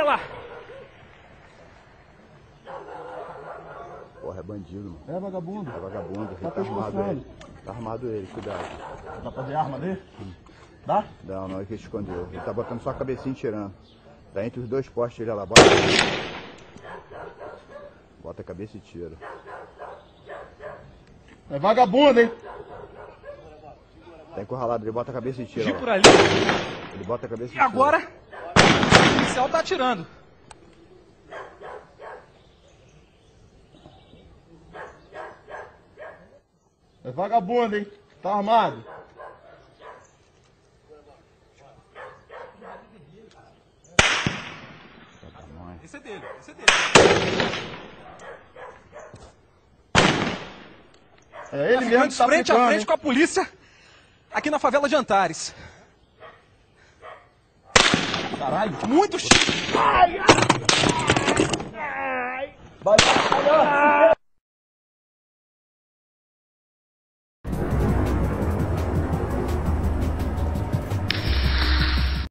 lá. Porra, é bandido, mano. É vagabundo. É vagabundo. Tá Tá armado pescoçando. ele. Tá armado ele, cuidado. Dá pra ver a arma dele? Dá? Não, é que ele escondeu. Ele tá botando só a cabecinha e tirando. Tá entre os dois postes ele lá, bota. Bota a cabeça e tira. É vagabundo, hein? Tá encurralado, ele bota a cabeça e tira. Fugir Lá. por ali. Ele bota a cabeça e E tira. agora, o policial tá atirando. É vagabundo, hein? Tá armado? Esse é dele, esse é dele. É ele mesmo que tá Frente a aplicando, frente hein? com a polícia, aqui na favela de Antares. Caralho. Muitos. Ai, ai.